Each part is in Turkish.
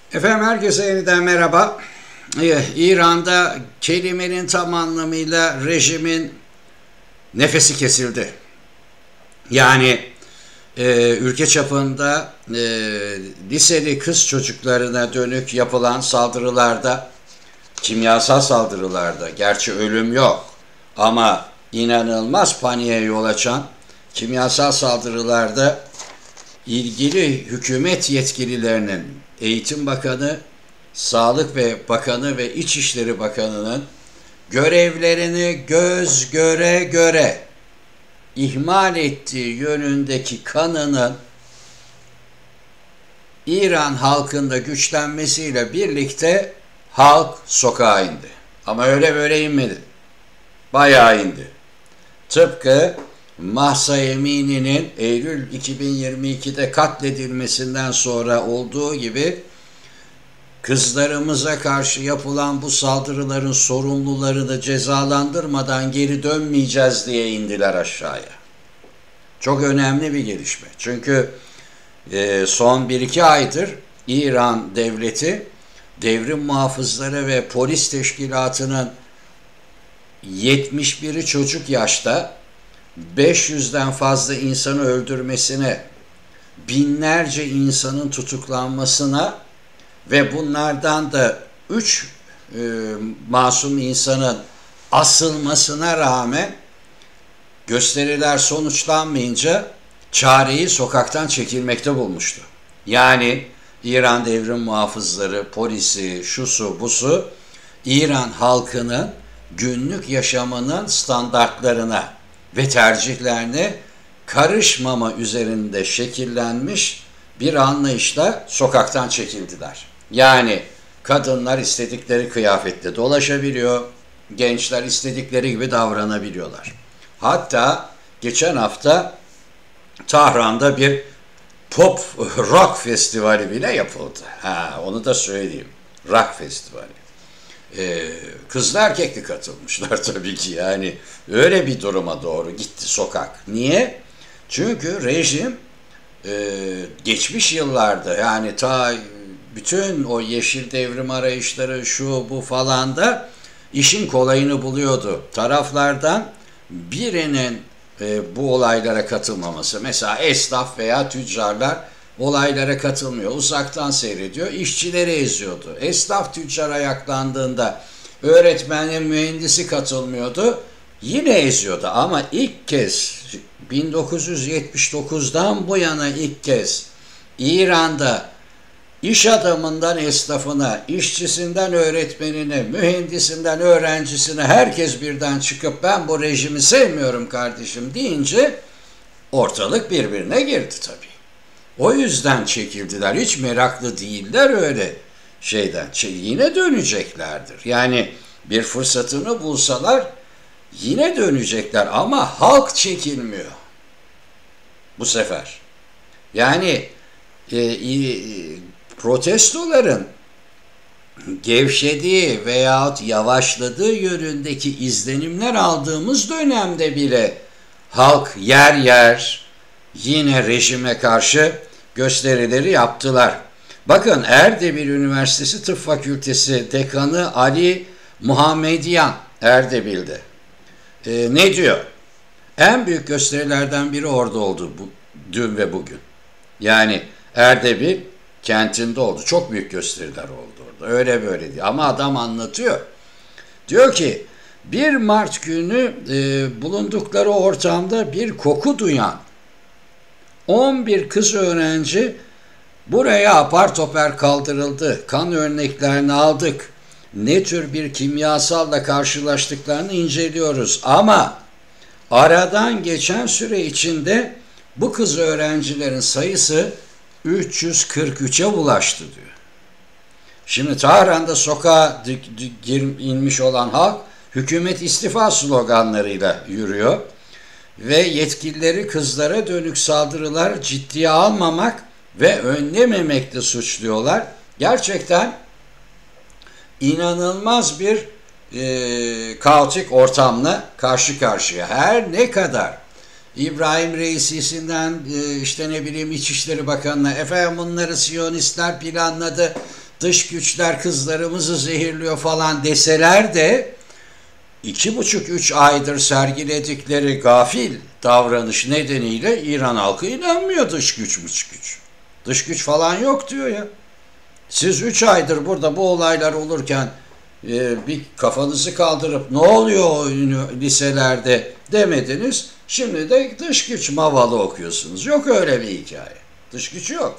Efendim herkese yeniden merhaba. İran'da kelimenin tam anlamıyla rejimin nefesi kesildi. Yani ülke çapında liseli kız çocuklarına dönük yapılan saldırılarda, kimyasal saldırılarda, gerçi ölüm yok ama inanılmaz paniğe yol açan kimyasal saldırılarda ilgili hükümet yetkililerinin, Eğitim Bakanı, Sağlık ve Bakanı ve İçişleri Bakanı'nın görevlerini göz göre göre ihmal ettiği yönündeki kanının İran halkında güçlenmesiyle birlikte halk sokağa indi. Ama öyle böyle inmedi. Bayağı indi. Tıpkı Mahsa Emini'nin Eylül 2022'de katledilmesinden sonra olduğu gibi kızlarımıza karşı yapılan bu saldırıların sorumlularını cezalandırmadan geri dönmeyeceğiz diye indiler aşağıya. Çok önemli bir gelişme. Çünkü son 1-2 aydır İran devleti devrim muhafızları ve polis teşkilatının 71'i çocuk yaşta 500'den fazla insanı öldürmesine, binlerce insanın tutuklanmasına ve bunlardan da 3 masum insanın asılmasına rağmen gösteriler sonuçlanmayınca çareyi sokaktan çekilmekte bulmuştu. Yani İran devrim muhafızları, polisi, şusu busu İran halkının günlük yaşamının standartlarına ve tercihlerine karışmama üzerinde şekillenmiş bir anlayışla sokaktan çekildiler. Yani kadınlar istedikleri kıyafette dolaşabiliyor, gençler istedikleri gibi davranabiliyorlar. Hatta geçen hafta Tahran'da bir pop rock festivali bile yapıldı. Onu da söyleyeyim. Rock festivali. Kızlı erkekli katılmışlar tabii ki, yani öyle bir duruma doğru gitti sokak. Niye? Çünkü rejim geçmiş yıllarda, yani ta bütün o yeşil devrim arayışları şu bu falan da işin kolayını buluyordu. Taraflardan birinin bu olaylara katılmaması, mesela esnaf veya tüccarlar olaylara katılmıyor, uzaktan seyrediyor, işçileri eziyordu. Esnaf tüccar ayaklandığında öğretmenin mühendisi katılmıyordu, yine eziyordu. Ama ilk kez 1979'dan bu yana ilk kez İran'da iş adamından esnafına, işçisinden öğretmenine, mühendisinden öğrencisine herkes birden çıkıp ben bu rejimi sevmiyorum kardeşim deyince ortalık birbirine girdi tabii. O yüzden çekildiler. Hiç meraklı değiller öyle şeyden. Yine döneceklerdir. Yani bir fırsatını bulsalar yine dönecekler ama halk çekilmiyor bu sefer. Yani protestoların gevşediği veyahut yavaşladığı yönündeki izlenimler aldığımız dönemde bile halk yer yer yine rejime karşı gösterileri yaptılar. Bakın, Erdebil Üniversitesi Tıp Fakültesi Dekanı Ali Muhammedian Erdebil'de ne diyor? En büyük gösterilerden biri orada oldu dün ve bugün. Yani Erdebil kentinde oldu. Çok büyük gösteriler oldu orada. Öyle böyle değil. Ama adam anlatıyor. Diyor ki 1 Mart günü bulundukları ortamda bir koku duyan 11 kız öğrenci buraya apar topar kaldırıldı. Kan örneklerini aldık. Ne tür bir kimyasalla karşılaştıklarını inceliyoruz. Ama aradan geçen süre içinde bu kız öğrencilerin sayısı 343'e ulaştı diyor. Şimdi Tahran'da sokağa inmiş olan halk hükümet istifa sloganlarıyla yürüyor ve yetkilileri kızlara dönük saldırılar ciddiye almamak ve önlememekle suçluyorlar. Gerçekten inanılmaz bir kaotik ortamla karşı karşıya. Her ne kadar İbrahim Reisisi'nden işte ne bileyim İçişleri Bakanı'na efendim bunları Siyonistler planladı, dış güçler kızlarımızı zehirliyor falan deseler de 2,5-3 aydır sergiledikleri gafil davranış nedeniyle İran halkı inanmıyor dış güç. Dış güç falan yok diyor ya. Siz 3 aydır burada bu olaylar olurken bir kafanızı kaldırıp ne oluyor o liselerde demediniz. Şimdi de dış güç mavalı okuyorsunuz. Yok öyle bir hikaye. Dış güç yok.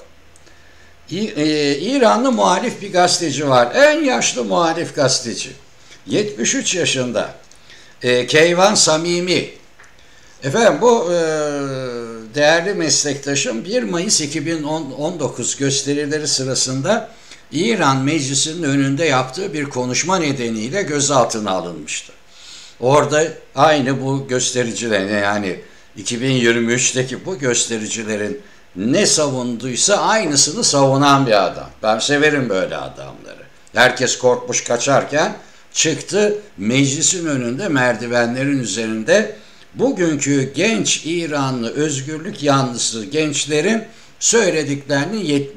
İranlı muhalif bir gazeteci var. En yaşlı muhalif gazeteci. 73 yaşında. Keyvan Samimi. Efendim bu değerli meslektaşım 1 Mayıs 2019 gösterileri sırasında İran Meclisi'nin önünde yaptığı bir konuşma nedeniyle gözaltına alınmıştı. Orada aynı bu göstericilerin, yani 2023'teki bu göstericilerin ne savunduysa aynısını savunan bir adam. Ben severim böyle adamları. Herkes korkmuş kaçarken çıktı, meclisin önünde merdivenlerin üzerinde bugünkü genç İranlı özgürlük yanlısı gençlerin söylediklerini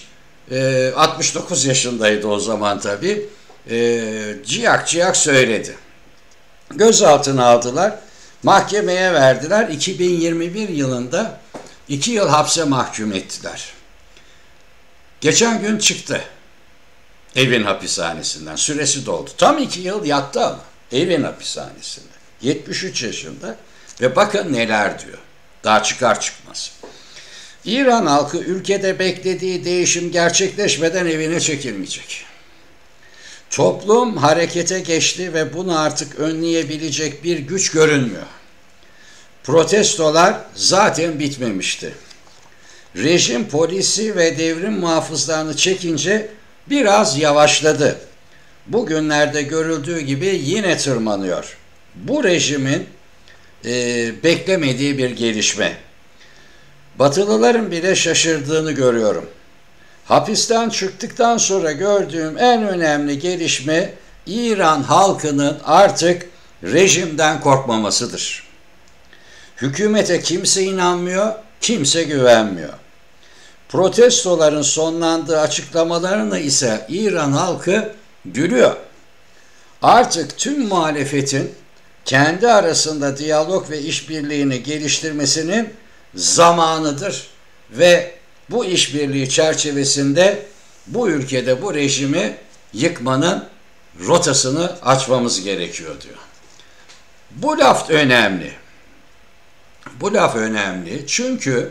69 yaşındaydı o zaman tabii, ciyak ciyak söyledi. Gözaltına aldılar, mahkemeye verdiler. 2021 yılında 2 yıl hapse mahkum ettiler. Geçen gün çıktı evin hapishanesinden. Süresi doldu. Tam 2 yıl yattı ama evin hapishanesinde. 73 yaşında ve bakın neler diyor. Daha çıkar çıkmaz. İran halkı ülkede beklediği değişim gerçekleşmeden evine çekilmeyecek. Toplum harekete geçti ve bunu artık önleyebilecek bir güç görünmüyor. Protestolar zaten bitmemişti. Rejim polisi ve devrim muhafızlarını çekince biraz yavaşladı. Bugünlerde görüldüğü gibi yine tırmanıyor. Bu rejimin beklemediği bir gelişme. Batılıların bile şaşırdığını görüyorum. Hapisten çıktıktan sonra gördüğüm en önemli gelişme İran halkının artık rejimden korkmamasıdır. Hükümete kimse inanmıyor, kimse güvenmiyor. Protestoların sonlandığı açıklamalarını ise İran halkı gülüyor. Artık tüm muhalefetin kendi arasında diyalog ve işbirliğini geliştirmesinin zamanıdır ve bu işbirliği çerçevesinde bu ülkede bu rejimi yıkmanın rotasını açmamız gerekiyor diyor. Bu laf önemli. Bu laf önemli çünkü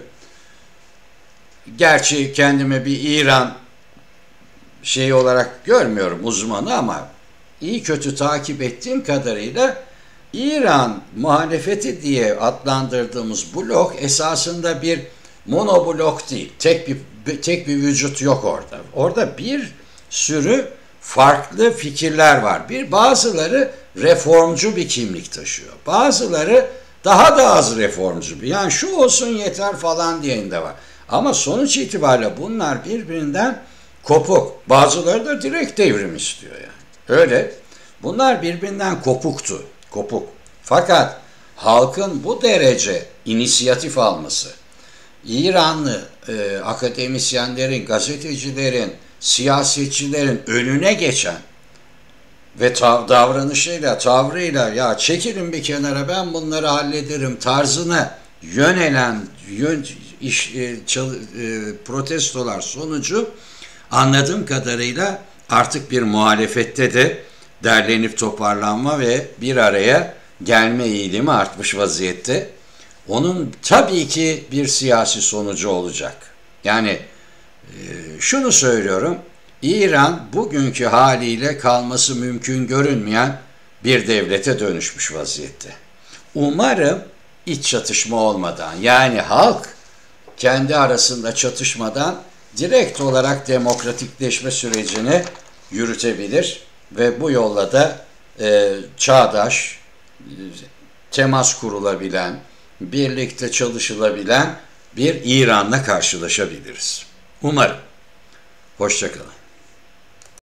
gerçi kendime bir İran şeyi olarak görmüyorum, uzmanı, ama iyi kötü takip ettiğim kadarıyla İran muhalefeti diye adlandırdığımız blok esasında bir monoblok değil. Tek bir vücut yok orada. Orada bir sürü farklı fikirler var. Bazıları reformcu bir kimlik taşıyor. Bazıları daha da az reformcu bir. Yani şu olsun yeter falan diyen de var. Ama sonuç itibariyle bunlar birbirinden kopuk. Bazıları da direkt devrim istiyor yani. Öyle. Bunlar birbirinden kopuktu. Kopuk. Fakat halkın bu derece inisiyatif alması, İranlı akademisyenlerin, gazetecilerin, siyasetçilerin önüne geçen ve davranışıyla, tavrıyla ya çekilin bir kenara ben bunları hallederim tarzına yönelen protestolar sonucu anladığım kadarıyla artık bir muhalefette de derlenip toparlanma ve bir araya gelme eğilimi artmış vaziyette. Onun tabii ki bir siyasi sonucu olacak. Yani şunu söylüyorum, İran bugünkü haliyle kalması mümkün görünmeyen bir devlete dönüşmüş vaziyette. Umarım iç çatışma olmadan, yani halk kendi arasında çatışmadan direkt olarak demokratikleşme sürecini yürütebilir ve bu yolla da çağdaş, temas kurulabilen, birlikte çalışılabilen bir İran'la karşılaşabiliriz. Umarım. Hoşça kalın.